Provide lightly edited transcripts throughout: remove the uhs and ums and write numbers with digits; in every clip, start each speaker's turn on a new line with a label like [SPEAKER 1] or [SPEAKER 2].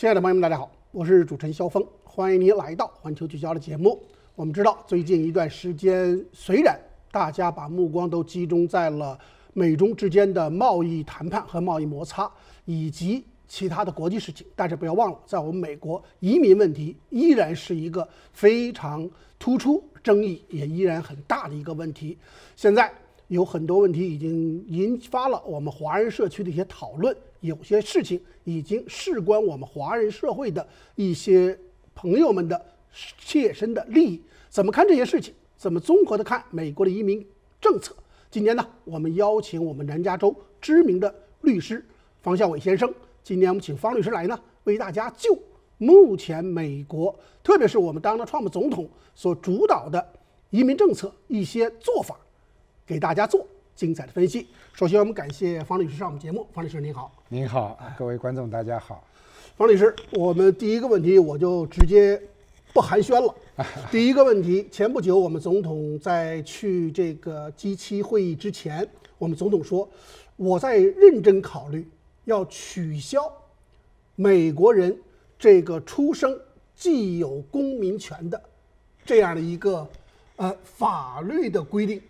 [SPEAKER 1] 亲爱的朋友们，大家好，我是主持人肖峰，欢迎您来到环球聚焦的节目。我们知道，最近一段时间，虽然大家把目光都集中在了美中之间的贸易谈判和贸易摩擦，以及其他的国际事情，但是不要忘了，在我们美国，移民问题依然是一个非常突出、争议也依然很大的一个问题。现在有很多问题已经引发了我们华人社区的一些讨论，有些事情已经事关我们华人社会的一些朋友们的切身的利益。怎么看这些事情？怎么综合的看美国的移民政策？今天呢，我们邀请我们南加州知名的律师方孝伟先生。今天我们请方律师来呢，为大家就目前美国，特别是我们Donald Trump总统所主导的移民政策一些做法，给大家做精彩的分析。首先，我们感谢方律师上我们节目。方律师您好。
[SPEAKER 2] 您好，各位观众大家好。
[SPEAKER 1] 方律师，我们第一个问题我就直接不寒暄了。第一个问题，前不久我们总统在去这个G7会议之前，我们总统说，我在认真考虑要取消美国人这个出生既有公民权的这样的一个法律的规定。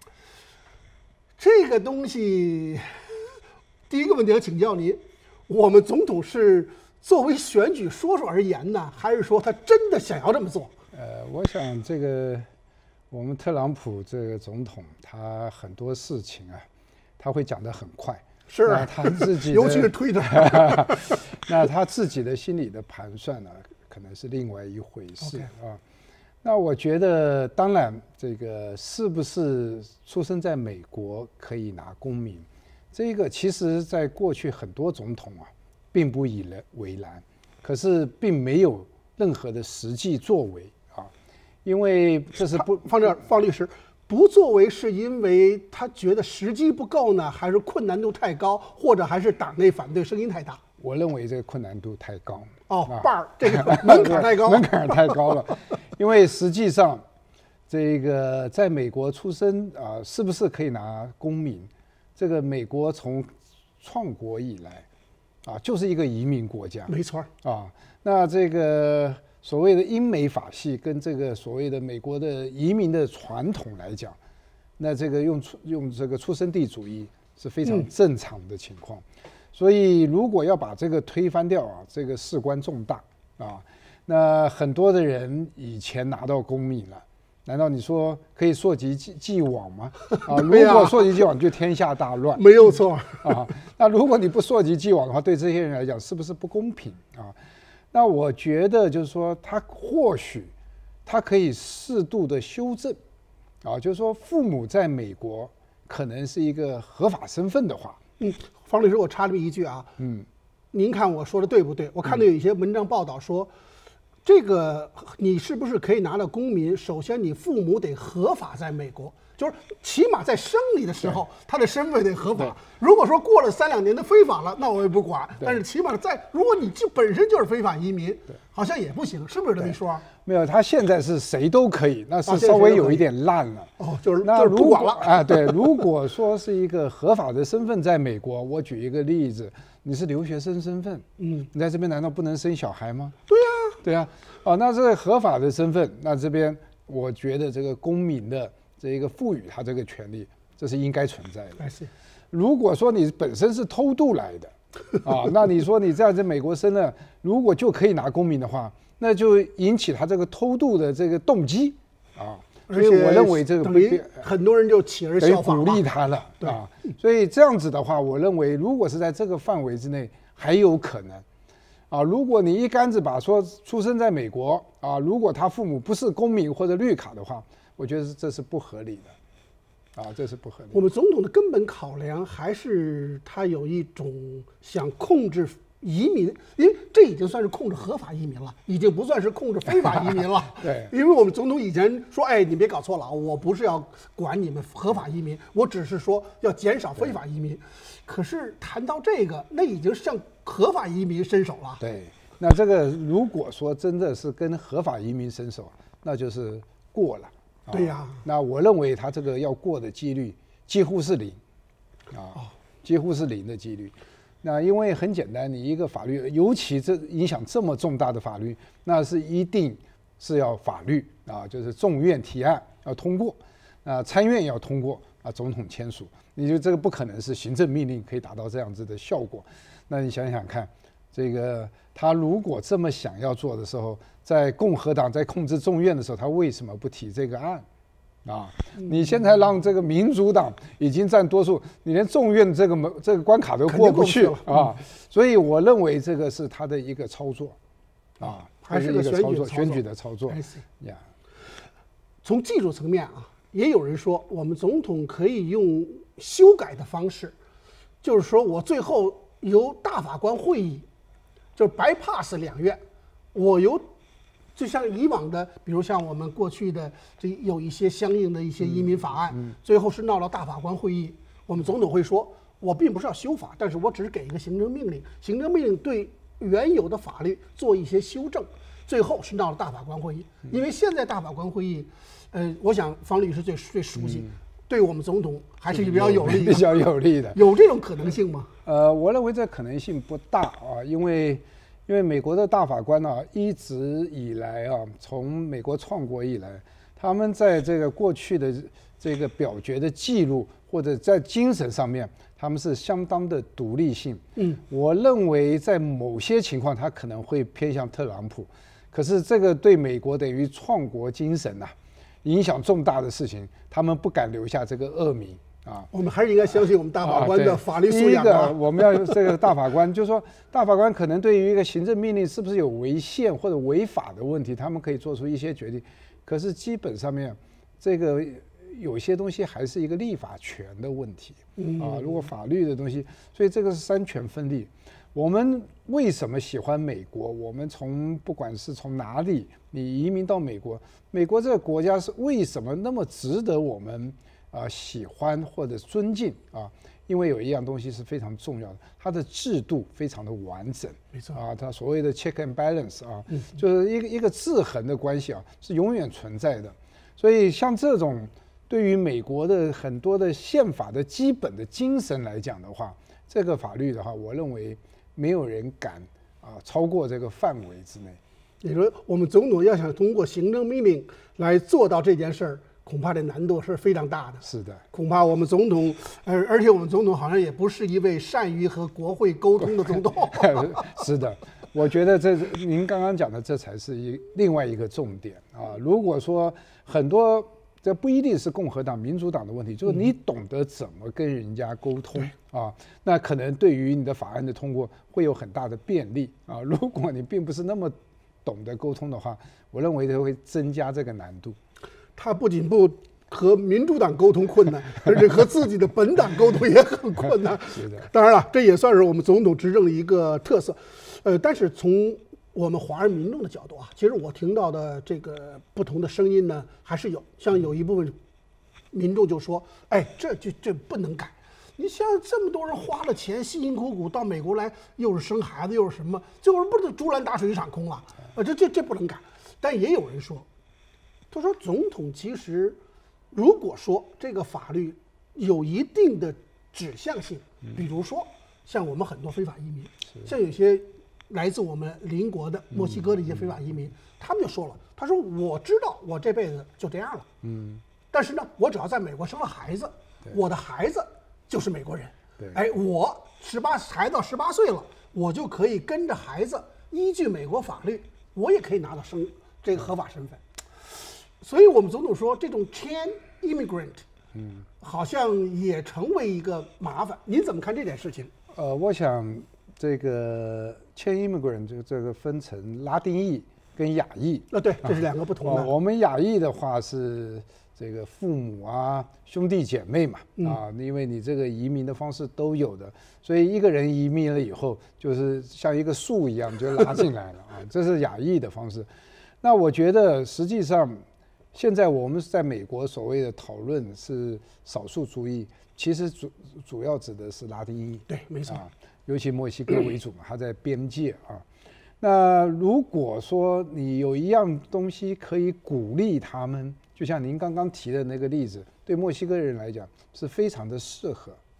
[SPEAKER 1] 这个东西，第一个问题要请教您，我们总统是作为选举说说而言呢，还是说他真的想要这么做？
[SPEAKER 2] 我想这个我们特朗普这个总统，他很多事情啊，他会讲得很快。
[SPEAKER 1] 是
[SPEAKER 2] 啊，他自己
[SPEAKER 1] 尤其是推特，
[SPEAKER 2] 那他自己的心理的盘算呢，可能是另外一回事啊。那我觉得，当然，这个是不是出生在美国可以拿公民，这个其实在过去很多总统啊，并不以为然，可是并没有任何的实际作为啊，因为这是不
[SPEAKER 1] 方律师。不作为是因为他觉得时机不够呢，还是困难度太高，或者还是党内反对声音太大？
[SPEAKER 2] 我认为这个困难度太高。
[SPEAKER 1] 这个门槛太高，
[SPEAKER 2] 门槛太高了。因为实际上，这个在美国出生啊，是不是可以拿公民？这个美国从创国以来啊，就是一个移民国家。
[SPEAKER 1] 没错
[SPEAKER 2] 啊，那这个所谓的英美法系跟这个所谓的美国的移民的传统来讲，那这个用这个出生地主义是非常正常的情况。所以如果要把这个推翻掉啊，这个事关重大啊。那很多的人以前拿到公民了，难道你说可以溯及既往吗？啊，如果溯及既往，就天下大乱。
[SPEAKER 1] 没有错
[SPEAKER 2] 啊。那如果你不溯及既往的话，对这些人来讲是不是不公平啊？那我觉得就是说，他或许他可以适度的修正啊，就是说父母在美国可能是一个合法身份的话。
[SPEAKER 1] 方律师，我插这么一句啊，您看我说的对不对？我看到有一些文章报道说，这个你是不是可以拿到公民？首先，你父母得合法在美国，就是起码在生你的时候，他的身份得合法。如果说过了3-2年的非法了，那我也不管。但是起码如果你本身就是非法移民，好像也不行，是不是这么一说？
[SPEAKER 2] 没有，他现在是谁都可以，那是稍微有一点烂了。
[SPEAKER 1] 就是
[SPEAKER 2] 那
[SPEAKER 1] 就是不管了
[SPEAKER 2] 啊。对，如果说是一个合法的身份在美国，我举一个例子，你是留学生身份，你在这边难道不能生小孩吗？对啊，那这个合法的身份，那这边我觉得这个公民的这一个赋予他这个权利，这是应该存在的。如果说你本身是偷渡来的啊，那你说你在美国生了，如果就可以拿公民的话，那就引起他这个偷渡的这个动机啊。所以我认为这个
[SPEAKER 1] 很多人就起而效仿，
[SPEAKER 2] 鼓励他了啊。所以这样子的话，我认为如果是在这个范围之内，还有可能。啊，如果你一竿子把说出生在美国啊，如果他父母不是公民或者绿卡的话，我觉得这是不合理的，啊，这是不合理的。
[SPEAKER 1] 我们总统的根本考量还是他有一种想控制移民，因为这已经算是控制合法移民了，已经不算是控制非法移民了。
[SPEAKER 2] 对，
[SPEAKER 1] 因为我们总统以前说，哎，你别搞错了啊，我不是要管你们合法移民，我只是说要减少非法移民。可是谈到这个，那已经向合法移民伸手了。
[SPEAKER 2] 对，那这个如果说真的是跟合法移民伸手，那就是过了。
[SPEAKER 1] 对呀。
[SPEAKER 2] 那我认为他这个要过的几率几乎是0，啊，几乎是0的几率。 那因为很简单，你一个法律，尤其这影响这么重大的法律，那是一定是要法律啊，就是众院提案要通过，参院要通过啊，总统签署，你就这个不可能是行政命令可以达到这样子的效果。那你想想看，这个他如果这么想要做的时候，在共和党在控制众院的时候，他为什么不提这个案？啊，你现在让这个民主党已经占多数，你连众院这个关卡都过不去啊，所以我认为这个是他的一个操作，啊，
[SPEAKER 1] 还是
[SPEAKER 2] 一个操作，
[SPEAKER 1] 选
[SPEAKER 2] 举的操作。呀，
[SPEAKER 1] 从技术层面啊，也有人说我们总统可以用修改的方式，就是说我最后由大法官会议，就 bypass 两院，我由。就像以往的，比如像我们过去的这有一些相应的一些移民法案，最后是闹到大法官会议，我们总统会说，我并不是要修法，但是我只是给一个行政命令，行政命令对原有的法律做一些修正，最后是闹了大法官会议。因为现在大法官会议，我想方律师最熟悉，对我们总统还是比较有利的，
[SPEAKER 2] 比较有利的。
[SPEAKER 1] 有这种可能性吗？
[SPEAKER 2] 我认为这可能性不大啊，因为美国的大法官呢，一直以来啊，从美国创国以来，他们在这个过去的这个表决的记录或者在精神上面，他们是相当的独立性。我认为在某些情况，他可能会偏向特朗普，可是这个对美国等于创国精神呐，影响重大的事情，他们不敢留下这个恶名。
[SPEAKER 1] 我们还是应该相信我们大法官的法律素养。
[SPEAKER 2] 第一个，我们要这个大法官，就是说，大法官可能对于一个行政命令是不是有违宪或者违法的问题，他们可以做出一些决定。可是基本上面，这个有些东西还是一个立法权的问题如果法律的东西，所以这个是三权分立。我们为什么喜欢美国？我们不管是从哪里，你移民到美国，美国这个国家是为什么那么值得我们？喜欢或者尊敬因为有一样东西是非常重要的，它的制度非常的完整，
[SPEAKER 1] 没错
[SPEAKER 2] 它所谓的 check and balance 就是一个制衡的关系是永远存在的。所以像这种对于美国的很多的宪法的基本的精神来讲的话，这个法律的话，我认为没有人敢超过这个范围之内。
[SPEAKER 1] 也就是说，我们总统要想通过行政命令来做到这件事儿，恐怕这难度是非常大的。
[SPEAKER 2] 是的，
[SPEAKER 1] 恐怕我们总统，而且我们总统好像也不是一位善于和国会沟通的总统。
[SPEAKER 2] 是的，我觉得您刚刚讲的这才是另外一个重点如果说很多，这不一定是共和党、民主党的问题，就是你懂得怎么跟人家沟通那可能对于你的法案的通过会有很大的便利如果你并不是那么懂得沟通的话，我认为它会增加这个难度。
[SPEAKER 1] 他不仅不和民主党沟通困难，而且和自己的本党沟通也很困难。
[SPEAKER 2] 是的，
[SPEAKER 1] 当然了，这也算是我们总统执政的一个特色。但是从我们华人民众的角度其实我听到的这个不同的声音呢，还是有。像有一部分民众就说：“这不能改。你像这么多人花了钱，辛辛苦苦到美国来，又是生孩子，又是什么，最后不是竹篮打水一场空了？这不能改。”但也有人说。他说：“总统其实，如果说这个法律有一定的指向性，比如说像我们很多非法移民，像有些来自我们邻国的墨西哥的一些非法移民，他们就说了，他说我知道我这辈子就这样了，但是呢，我只要在美国生了孩子，我的孩子就是美国人，我孩子到18岁了，我就可以跟着孩子依据美国法律，我也可以拿到这个合法身份。”所以我们总统说，这种 chain immigrant，好像也成为一个麻烦。您怎么看这件事情？
[SPEAKER 2] 我想这个 chain immigrant 这个分成拉丁裔跟亚裔。
[SPEAKER 1] 对，这是两个不同的。
[SPEAKER 2] 我们亚裔的话是这个父母兄弟姐妹嘛因为你这个移民的方式都有的，所以一个人移民了以后，就是像一个树一样就拉进来了这是亚裔的方式。那我觉得实际上。现在我们在美国所谓的讨论是少数族裔，其实主要指的是拉丁裔。
[SPEAKER 1] 对，没错
[SPEAKER 2] 尤其墨西哥为主嘛，它在边界那如果说你有一样东西可以鼓励他们，就像您刚刚提的那个例子，对墨西哥人来讲是非常的适合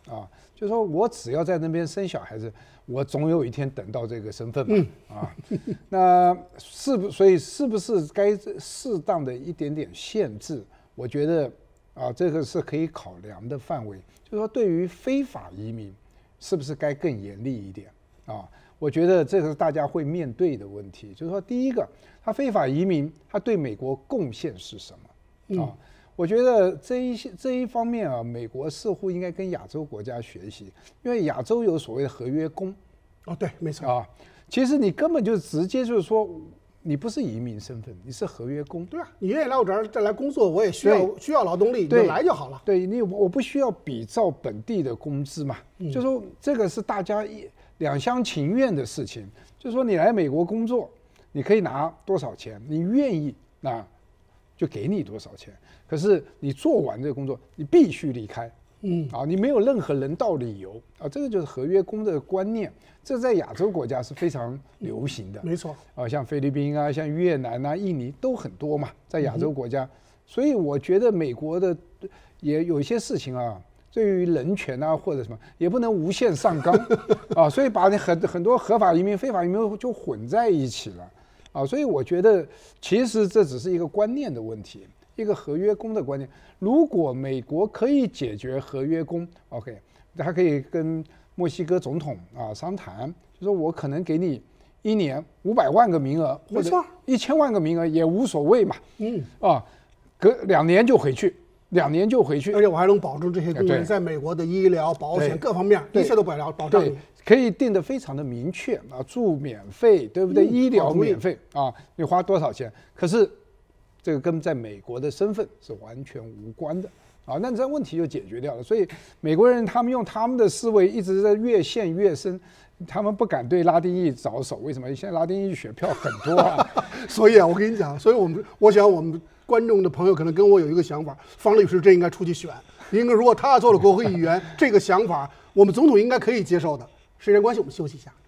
[SPEAKER 2] 啊，就是说我只要在那边生小孩子，我总有一天等到这个身份嘛，那所以是不是该适当的一点点限制？我觉得这个是可以考量的范围。就是说，对于非法移民，是不是该更严厉一点啊？我觉得这个是大家会面对的问题。就是说，第一个，他非法移民，他对美国贡献是什么啊？我觉得这一方面美国似乎应该跟亚洲国家学习，因为亚洲有所谓的合约工。
[SPEAKER 1] 对，没错
[SPEAKER 2] 其实你根本就直接就是说，你不是移民身份，你是合约工。
[SPEAKER 1] 对你愿意来我这儿再来工作，我也需要劳动力，你就来就好了。
[SPEAKER 2] 对我不需要比照本地的工资嘛，就说这个是大家两厢情愿的事情。就是说你来美国工作，你可以拿多少钱，你愿意那就给你多少钱。可是你做完这个工作，你必须离开。你没有任何人道理由这个就是合约工的观念。这在亚洲国家是非常流行的，
[SPEAKER 1] 没错
[SPEAKER 2] 像菲律宾像越南印尼都很多嘛，在亚洲国家。所以我觉得美国的也有一些事情对于人权或者什么也不能无限上纲所以把很多合法移民、非法移民就混在一起了所以我觉得其实这只是一个观念的问题，一个合约工的观念。如果美国可以解决合约工 ，OK， 他可以跟墨西哥总统商谈，就说我可能给你1年500万个名额，或者1000万个名额也无所谓嘛。隔2年就回去，2年就回去，
[SPEAKER 1] 而且我还能保证这些工人在美国的医疗保险各方面一切都保障你。
[SPEAKER 2] 可以定得非常的明确住免费，对不对？医疗免费你花多少钱？可是这个跟在美国的身份是完全无关的那这问题就解决掉了。所以美国人他们用他们的思维一直在越陷越深，他们不敢对拉丁裔着手。为什么？现在拉丁裔选票很多
[SPEAKER 1] 所以我跟你讲，所以我想我们观众的朋友可能跟我有一个想法，方律师真应该出去选。如果他做了国会议员，这个想法我们总统应该可以接受的。时间关系，我们休息一下。